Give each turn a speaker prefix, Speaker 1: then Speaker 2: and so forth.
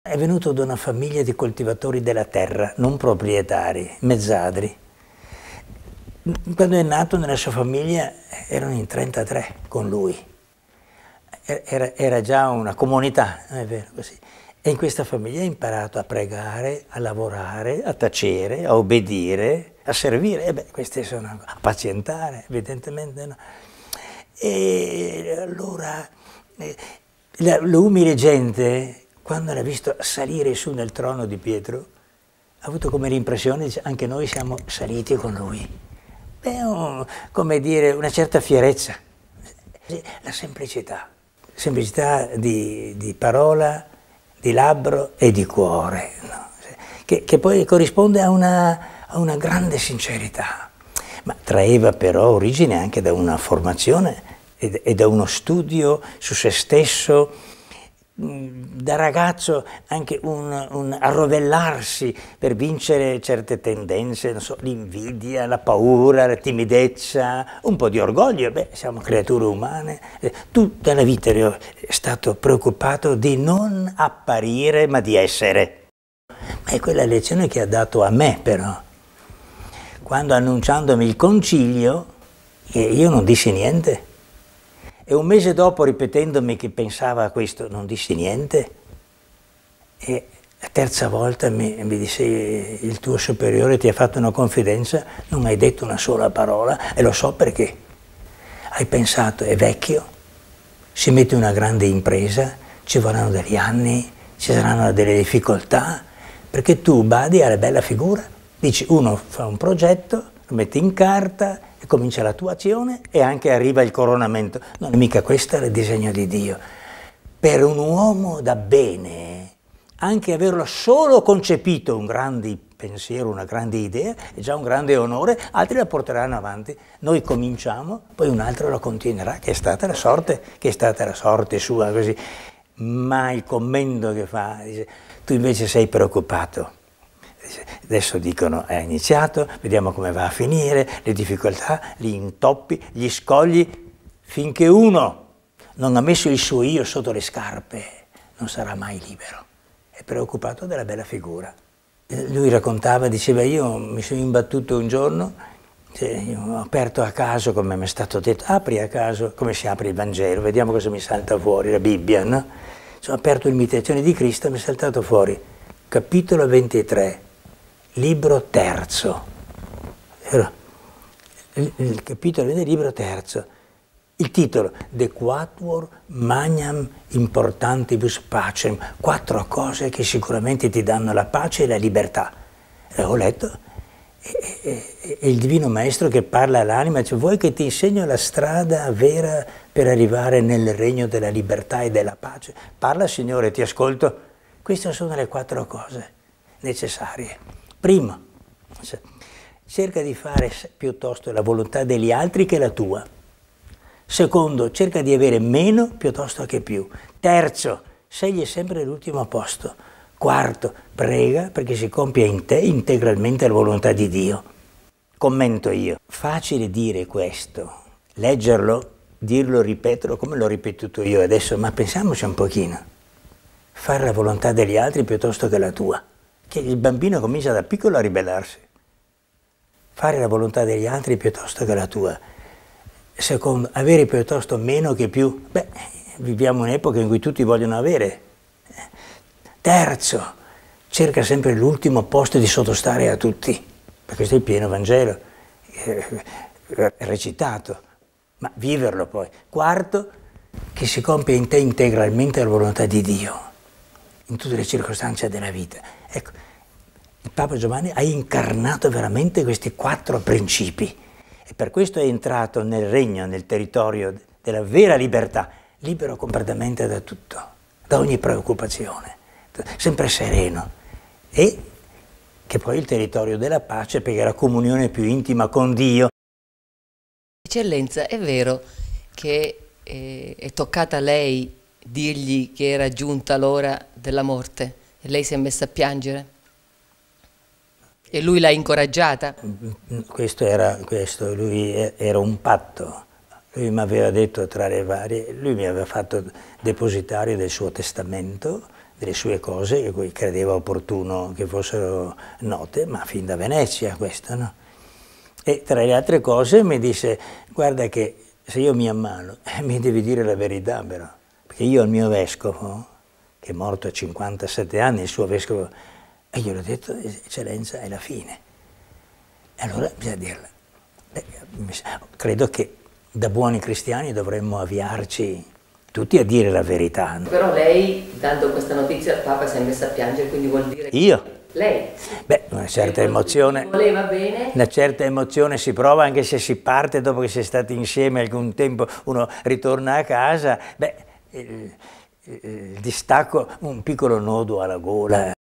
Speaker 1: È venuto da una famiglia di coltivatori della terra, non proprietari, mezzadri. Quando è nato nella sua famiglia erano in 33 con lui. Era già una comunità, non è vero così. E in questa famiglia ha imparato a pregare, a lavorare, a tacere, a obbedire, a servire. E beh, queste sono a pazientare, evidentemente no. E allora l'umile gente, quando l'ha visto salire su nel trono di Pietro, ha avuto come l'impressione, dice, anche noi siamo saliti con lui. Beh, come dire, una certa fierezza, la semplicità di parola, di labbro e di cuore, no? che poi corrisponde a una grande sincerità, ma traeva però origine anche da una formazione e da uno studio su se stesso, da ragazzo anche un arrovellarsi per vincere certe tendenze, non so, l'invidia, la paura, la timidezza, un po' di orgoglio, beh, siamo creature umane. Tutta la vita è stato preoccupato di non apparire ma di essere. Ma è quella lezione che ha dato a me però, quando annunciandomi il concilio, io non dissi niente. E un mese dopo, ripetendomi che pensava a questo, non dissi niente. E la terza volta mi disse, il tuo superiore ti ha fatto una confidenza, non hai detto una sola parola, e lo so perché. Hai pensato, è vecchio, si mette in una grande impresa, ci vorranno degli anni, ci saranno delle difficoltà, perché tu badi alla bella figura, dici uno fa un progetto, lo metti in carta, e comincia l'attuazione e anche arriva il coronamento. Non è mica questo il disegno di Dio. Per un uomo da bene, anche averlo solo concepito un grande pensiero, una grande idea, è già un grande onore, altri la porteranno avanti. Noi cominciamo, poi un altro la continuerà, che è stata la sorte sua, così. Ma il commento che fa, dice, tu invece sei preoccupato. Adesso dicono è iniziato, vediamo come va a finire, le difficoltà, gli intoppi, gli scogli, finché uno non ha messo il suo io sotto le scarpe non sarà mai libero. È preoccupato della bella figura. Lui raccontava, diceva, io mi sono imbattuto un giorno, ho aperto a caso, come mi è stato detto, apri a caso, come si apre il Vangelo, vediamo cosa mi salta fuori, la Bibbia, no? Sono aperto l'imitazione di Cristo, mi è saltato fuori, capitolo 23. Libro terzo, il capitolo del libro terzo, il titolo De Quatuor Magnam Importantibus Pacem, 4 cose che sicuramente ti danno la pace e la libertà. Ho letto, e il Divino Maestro che parla all'anima, dice, vuoi che ti insegno la strada vera per arrivare nel regno della libertà e della pace? Parla, Signore, ti ascolto. Queste sono le 4 cose necessarie. Primo, cerca di fare piuttosto la volontà degli altri che la tua. Secondo, cerca di avere meno piuttosto che più. Terzo, scegli sempre l'ultimo posto. Quarto, prega perché si compia in te integralmente la volontà di Dio. Commento io. Facile dire questo, leggerlo, dirlo, ripeterlo come l'ho ripetuto io adesso, ma pensiamoci un pochino. Fare la volontà degli altri piuttosto che la tua. Che il bambino comincia da piccolo a ribellarsi. Fare la volontà degli altri piuttosto che la tua. Secondo, avere piuttosto meno che più. Beh, viviamo un'epoca in cui tutti vogliono avere. Terzo, cerca sempre l'ultimo posto di sottostare a tutti. Per questo è il pieno Vangelo, recitato, ma viverlo poi. Quarto, che si compie in te integralmente la volontà di Dio, in tutte le circostanze della vita. Ecco, il Papa Giovanni ha incarnato veramente questi 4 principi e per questo è entrato nel regno, nel territorio della vera libertà, libero completamente da tutto, da ogni preoccupazione, sempre sereno, e che poi è il territorio della pace perché è la comunione più intima con Dio.
Speaker 2: Eccellenza, è vero che è toccata a lei dirgli che era giunta l'ora della morte e lei si è messa a piangere? E lui l'ha incoraggiata?
Speaker 1: Lui era un patto. Lui mi aveva detto tra le varie, lui mi aveva fatto depositario del suo testamento, delle sue cose che cui credeva opportuno che fossero note, ma fin da Venezia questo, no? E tra le altre cose mi disse, guarda che se io mi ammalo, mi devi dire la verità però, perché io al mio vescovo, che è morto a 57 anni, il suo vescovo, e glielo ho detto, eccellenza, è la fine. E allora bisogna dirla. Credo che da buoni cristiani dovremmo avviarci tutti a dire la verità. No?
Speaker 2: Però lei, dando questa notizia al Papa, si è messa a piangere, quindi vuol dire...
Speaker 1: Io?
Speaker 2: Lei?
Speaker 1: Beh, una certa emozione.
Speaker 2: Voleva bene?
Speaker 1: Una certa emozione si prova anche se si parte dopo che si è stati insieme alcun tempo, uno ritorna a casa, beh, il distacco, un piccolo nodo alla gola.